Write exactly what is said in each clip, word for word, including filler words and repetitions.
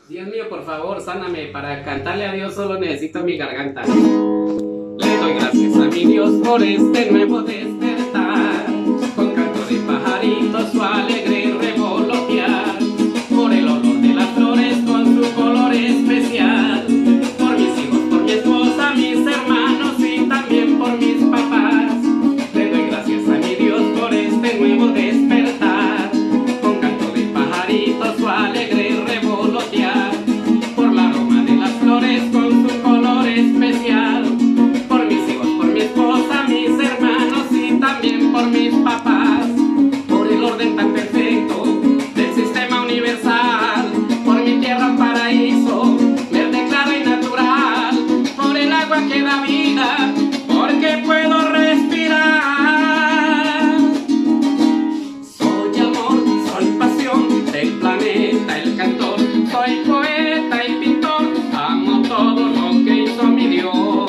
Dios mío, por favor, sáname. Para cantarle a Dios solo necesito mi garganta. Le doy gracias a mi Dios por este nuevo despertar, con canto de pajaritos su alegre revolotear, por el olor de las flores con su color especial, por mis hijos, por mi esposa, mis hermanos y también por mis papás. Le doy gracias a mi Dios por este nuevo despertar, con canto de pajaritos su alegre revolotear, por el aroma de las flores con su color especial, por mis hijos, por mi esposa, mis hermanos y también por mis papás, por el orden tan perfecto del sistema universal, por mi tierra un paraíso, verde claro y natural, por el agua que da vida, porque puedo respirar. Soy amor, soy pasión del planeta, el cantor, soy poeta y pintor, amo todo lo que hizo mi Dios.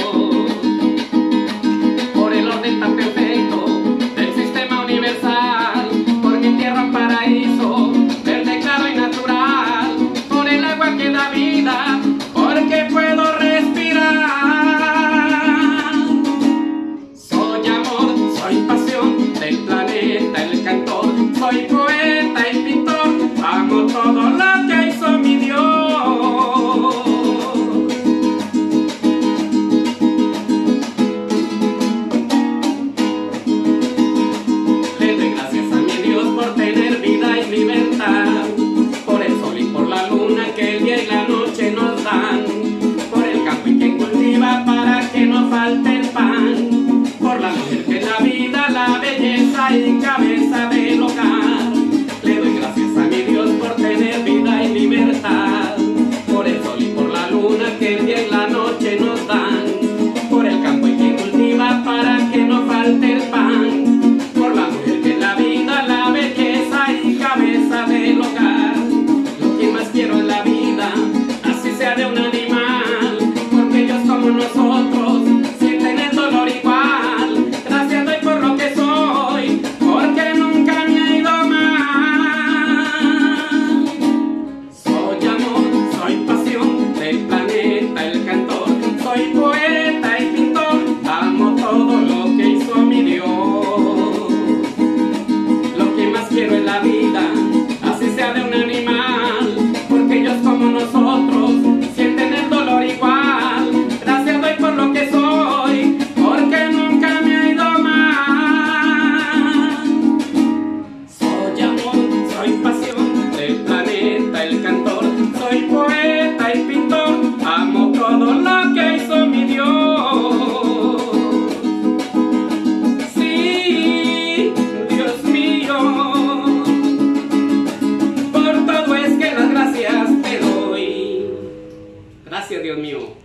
Por el orden tan perfecto del sistema universal, por mi tierra un paraíso, verde claro y natural, por el agua que da vida, porque puedo respirar. Soy amor, soy pasión del planeta, el cantor, soy poeta y pintor, amo todo lo que hizo mi Dios. Le doy gracias a mi Dios por tener vida y libertad, por el sol y por la luna que el día y la noche nos dan, por el campo y quien cultiva para que no falte el pan, por la mujer que es la vida, la belleza y cabeza del hogar. Le doy gracias a mi Dios por tener vida y libertad, por el sol y por la luna que el día y la noche nos dan, por el campo y quien cultiva para que no falte el pan, por la mujer que es la vida, la belleza y cabeza del hogar. Lo que más quiero en la vida, así sea de un animal, porque ellos como nosotros sienten el dolor igual. Gracias doy por lo que soy, porque nunca me ha ido mal. Soy amor, soy pasión del planeta, el cantor, soy poeta y pintor, amo todo lo que hizo mi Dios. Lo que más quiero en la vida, así sea de un animal, porque ellos como nosotros sienten el dolor igual. Gracias doy por lo que soy, porque nunca me ha ido mal. Soy amor, soy pasión del planeta, el cantor, soy poeta y pintor, amo todo lo que hizo mi Dios. Sí, Dios mío, por todo es que las gracias te doy. Gracias, Dios mío.